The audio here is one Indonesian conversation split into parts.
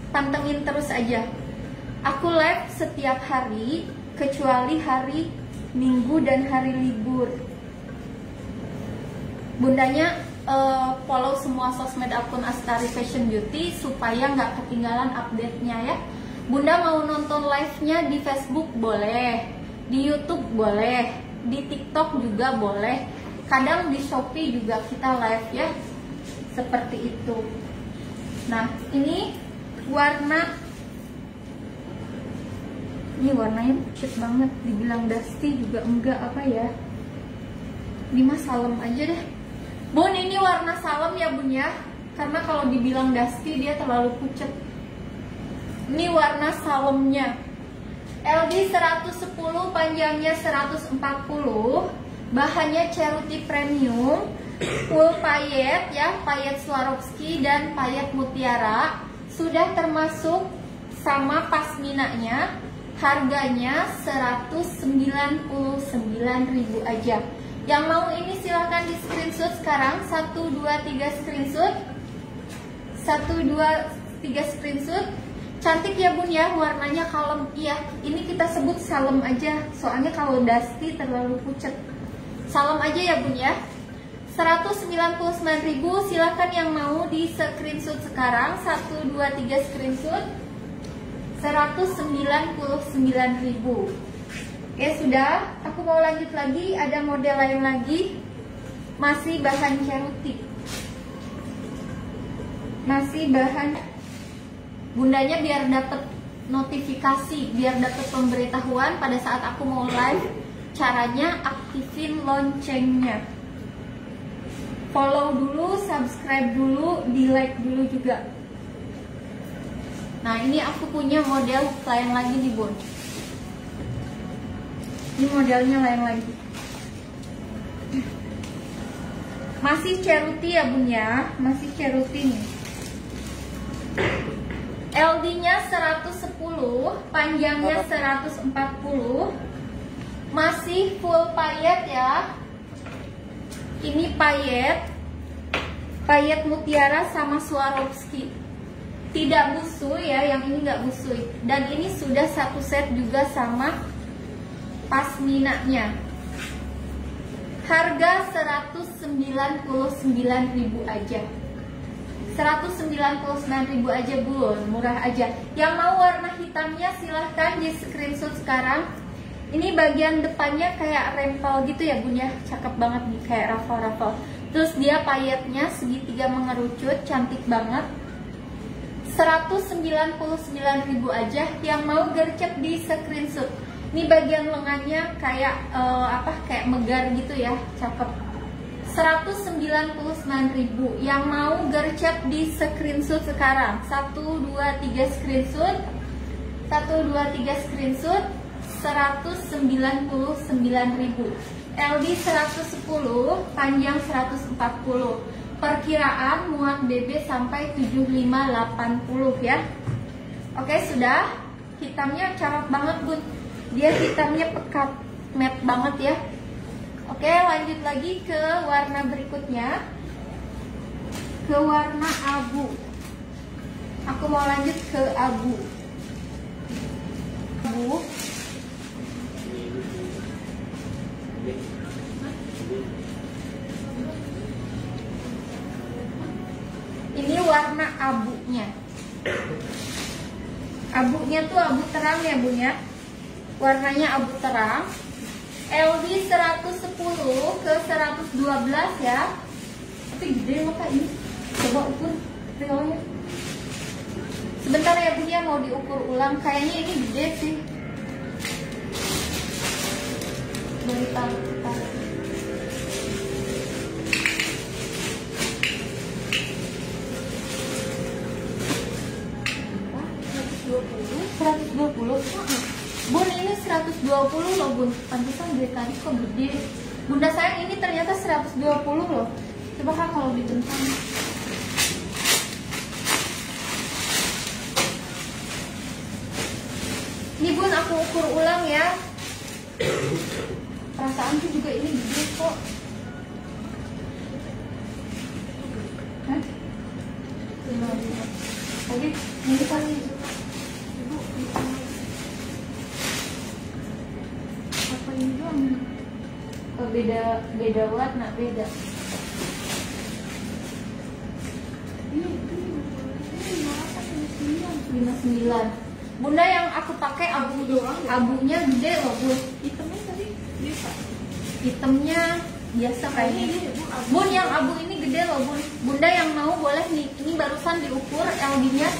pantengin terus aja. Aku live setiap hari kecuali hari Minggu dan hari libur. Bundanya follow semua sosmed akun Astari Fashion Beauty supaya nggak ketinggalan update-nya ya. Bunda mau nonton live-nya di Facebook boleh, di YouTube boleh, di TikTok juga boleh. Kadang di Shopee juga kita live ya. Seperti itu. Nah, ini warnanya pucat banget. Dibilang dusty juga enggak apa ya. Ini mah salem aja deh. Bun, ini warna salem ya bun ya. Karena kalau dibilang dusty dia terlalu pucat. Ini warna salemnya. LD 110, panjangnya 140. Bahannya Ceruti Premium. Full payet ya, payet Swarovski dan payet mutiara. Sudah termasuk sama pasminanya. Harganya 199.000 aja. Yang mau ini silahkan di screenshot sekarang. 1, 2, 3 screenshot. 1, 2, 3 screenshot. Cantik ya bun ya, warnanya kalem. Iya, ini kita sebut salem aja. Soalnya kalau dusty terlalu pucat. Salem aja ya bun ya. 199.000, silahkan yang mau di screenshot sekarang. 1, 2, 3 screenshot. 199.000. Oke sudah, aku mau lanjut lagi. Ada model lain lagi. Masih bahan ceruti. Masih bahan. Bundanya biar dapat notifikasi, biar dapat pemberitahuan pada saat aku mau live. Caranya aktifin loncengnya. Follow dulu, subscribe dulu, di like dulu juga. Nah ini aku punya model lain lagi nih bun. Ini modelnya lain lagi. Masih ceruti ya bun ya. Masih ceruti nih. LD nya 110, panjangnya 140. Masih full payet ya. Ini payet. Payet mutiara sama Swarovski. Tidak busui ya, yang ini nggak busui. Dan ini sudah satu set juga sama pasminanya. Harga 199.000 aja. 199.000 aja bun, murah aja. Yang mau warna hitamnya silahkan di screenshot sekarang. Ini bagian depannya kayak rempel gitu ya bun ya. Cakep banget nih, kayak raffle-raffle. Terus dia payetnya segitiga mengerucut, cantik banget. 199.000 aja. Yang mau gercep di screenshot. Ini bagian lengannya kayak kayak megar gitu ya, cakep. 199.000. Yang mau gercep di screenshot sekarang. 1, 2, 3 screenshot. 1, 2, 3 screenshot. 199.000. LD 110, panjang 140. Perkiraan muat BB sampai 75-80 ya. Oke sudah. Hitamnya cakep banget bun. Dia hitamnya pekat, matte banget ya. Oke lanjut lagi ke warna berikutnya. Ke warna abu. Aku mau lanjut ke abu. Abu. Ini warna abunya. Abunya tuh abu terang ya bun ya. Warnanya abu terang. LD 110 ke 112 ya. Tapi gede loh kak ini. Coba ukur realnya. Sebentar ya bun ya, mau diukur ulang. Kayaknya ini gede sih. Bentar. Bun ini 120 loh bun. Pantesan dari tadi kok gede. Bunda sayang ini ternyata 120 loh. Coba kan kalau dibentang. Ini bun aku ukur ulang ya. Perasaanku juga ini gede kok. Hah? Tadi ini kan apa ini doang? Beda warna, beda. Ini 59. Bunda yang aku pakai abu doang. Abunya gede loh, Bu. Hitamnya tadi bisa. Hitamnya biasa kayaknya. Bun, yang abu ini gede loh, Bun. Bunda yang mau boleh nih. Ini barusan diukur LD-nya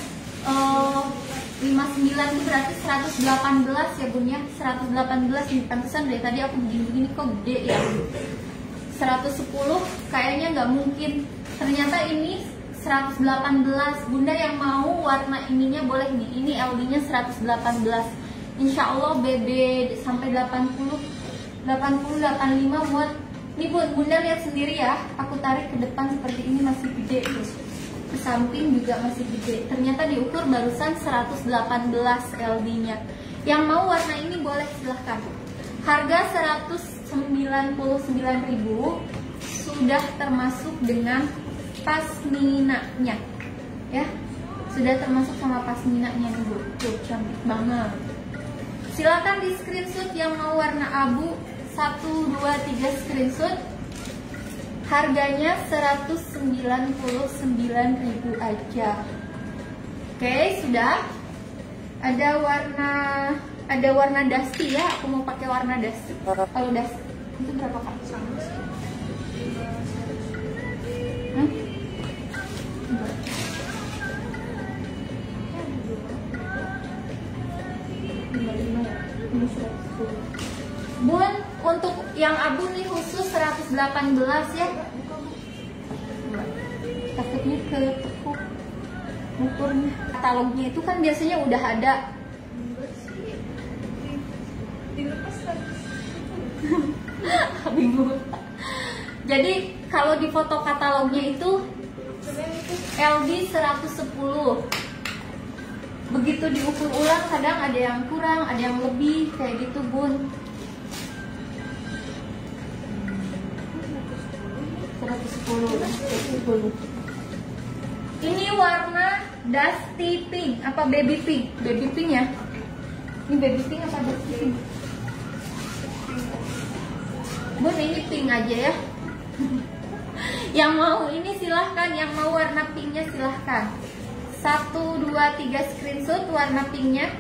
59 itu berarti 118 ya, Bun ya. 118 nih, pantesan dari tadi aku begini-begini kok gede ya. 110 kayaknya nggak mungkin. Ternyata ini 118. Bunda yang mau warna ininya boleh nih. Ini LD-nya 118. Insya Allah BB sampai 80 85 buat. Nih Bunda lihat sendiri ya. Aku tarik ke depan seperti ini masih gede tuh. Ke samping juga masih gede. Ternyata diukur barusan 118 LD-nya. Yang mau warna ini boleh silahkan. Harga 199.000 sudah termasuk dengan pasminanya ya, sudah termasuk sama pasminanya nih Bu. Tuh cantik banget. Silakan di screenshot yang mau warna abu. 1, 2, 3 screenshot. Harganya 199.000 aja. Oke, sudah. Ada warna dusty ya. Aku mau pakai warna dusty. Kalau dusty itu berapa Kak? Sama sih. Bun, untuk yang abu nih khusus 118 ya. Takutnya ketekuk ukurnya. Katalognya itu kan biasanya udah ada. Bingung. Jadi kalau di foto katalognya itu LD 110. Begitu diukur ulang kadang ada yang kurang, ada yang lebih kayak gitu, Bun. 110. Ini warna dusty pink apa baby pink? Baby pink ya? Ini baby pink apa dusty pink? Bun, ini pink aja ya. Yang mau ini silahkan, yang mau warna pinknya silahkan. 1, 2, 3 screenshot warna pinknya.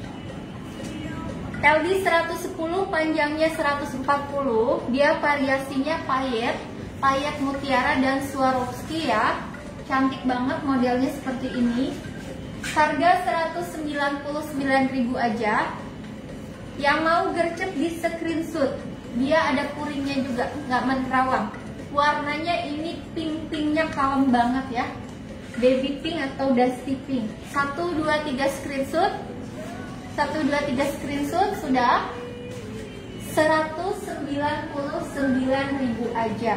LD 110, panjangnya 140. Dia variasinya payet mutiara dan Swarovski ya. Cantik banget modelnya seperti ini. Harga 199.000 aja. Yang mau gercep di screenshot. Dia ada puringnya juga, nggak menerawang. Warnanya ini pink-pinknya kalem banget ya. Baby pink atau dusty pink. 1, 2, 3 screenshot. 1, 2, 3 screenshot sudah. 199.000 aja.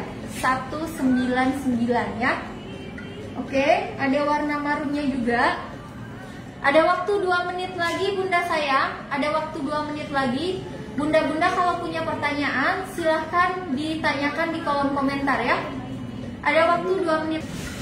199 ya. Oke, ada warna marunnya juga. Ada waktu 2 menit lagi Bunda sayang. Ada waktu 2 menit lagi. Bunda-bunda kalau punya pertanyaan silahkan ditanyakan di kolom komentar ya. Ada waktu 2 menit.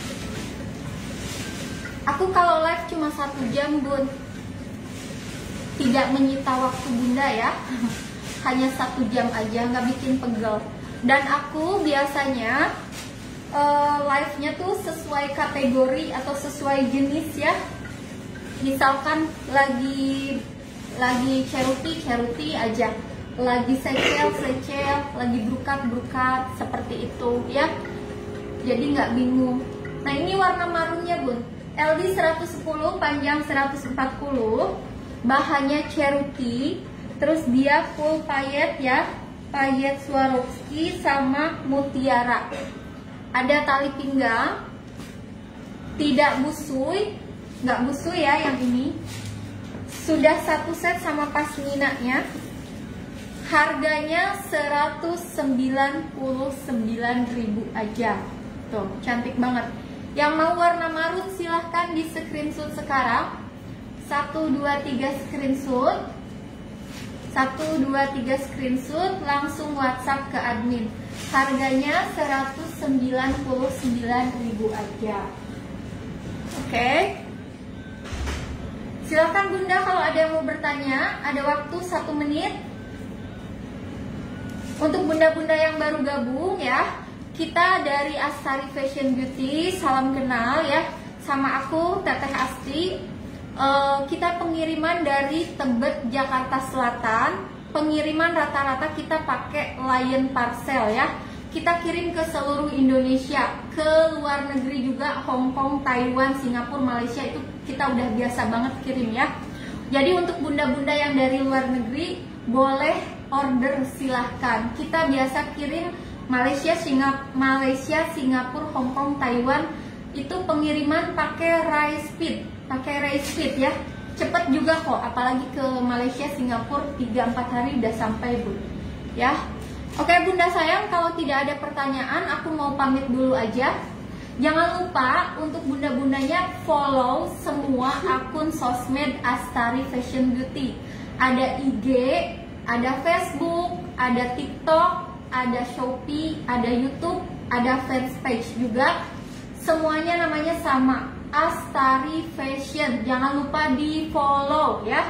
Aku kalau live cuma 1 jam Bun. Tidak menyita waktu Bunda ya. Hanya 1 jam aja, nggak bikin pegel. Dan aku biasanya live-nya tuh sesuai kategori atau sesuai jenis ya. Misalkan lagi ceruti aja, lagi secel, lagi brukat seperti itu ya. Jadi nggak bingung. Nah ini warna marunnya Bun. LD 110, panjang 140, bahannya ceruti, terus dia full payet ya, payet Swarovski sama mutiara. Ada tali pinggang, tidak busui, nggak busui ya yang ini. Sudah 1 set sama pasminanya. Harganya 199.000 aja. Tuh, cantik banget. Yang mau warna marun silahkan di screenshot sekarang. 1, 2, 3 screenshot. 1, 2, 3 screenshot langsung WhatsApp ke admin. Harganya 199.000 aja. Oke. Silakan Bunda kalau ada yang mau bertanya, ada waktu 1 menit. Untuk bunda-bunda yang baru gabung ya, kita dari Astari Fashion Beauty, salam kenal ya. Sama aku Teteh Asti. Kita pengiriman dari Tebet, Jakarta Selatan. Pengiriman rata-rata kita pakai Lion Parcel ya. Kita kirim ke seluruh Indonesia, ke luar negeri juga, Hong Kong, Taiwan, Singapura, Malaysia, itu kita udah biasa banget kirim ya. Jadi untuk bunda-bunda yang dari luar negeri boleh order, silahkan. Kita biasa kirim Malaysia, Singapura, Hong Kong, Taiwan, itu pengiriman pakai Rai Speed ya. Cepet juga kok, apalagi ke Malaysia, Singapura 3-4 hari udah sampai Bu ya. Oke Bunda sayang, kalau tidak ada pertanyaan aku mau pamit dulu aja. Jangan lupa untuk bunda-bundanya follow semua akun sosmed Astari Fashion Beauty. Ada IG, ada Facebook, ada TikTok, ada Shopee, ada YouTube, ada fanpage juga. Semuanya namanya sama, Astari Fashion. Jangan lupa di follow ya.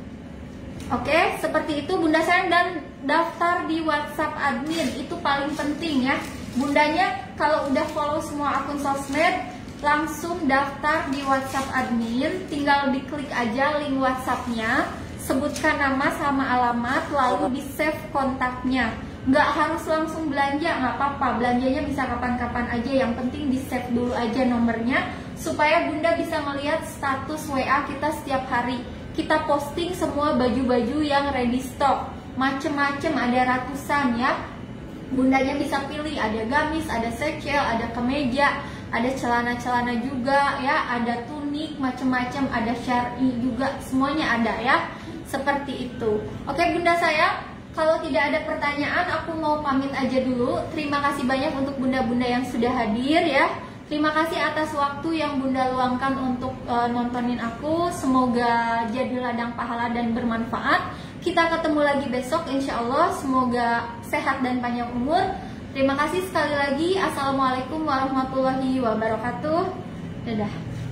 Oke, seperti itu Bunda sayang, dan daftar di WhatsApp admin itu paling penting ya. Bundanya kalau udah follow semua akun sosmed, langsung daftar di WhatsApp admin. Tinggal diklik aja link WhatsAppnya, sebutkan nama sama alamat, lalu di save kontaknya. Nggak harus langsung belanja, nggak apa-apa, belanjanya bisa kapan-kapan aja. Yang penting di save dulu aja nomornya, supaya Bunda bisa melihat status WA kita setiap hari. Kita posting semua baju-baju yang ready stock, macem-macem, ada ratusan ya. Bundanya bisa pilih, ada gamis, ada secel, ada kemeja, ada celana-celana juga ya, ada tunik, macem-macem, ada syar'i juga, semuanya ada ya. Seperti itu. Oke Bunda sayang, kalau tidak ada pertanyaan aku mau pamit aja dulu. Terima kasih banyak untuk bunda-bunda yang sudah hadir ya. Terima kasih atas waktu yang Bunda luangkan untuk nontonin aku. Semoga jadi ladang pahala dan bermanfaat. Kita ketemu lagi besok insya Allah. Semoga sehat dan panjang umur. Terima kasih sekali lagi. Assalamualaikum warahmatullahi wabarakatuh. Dadah.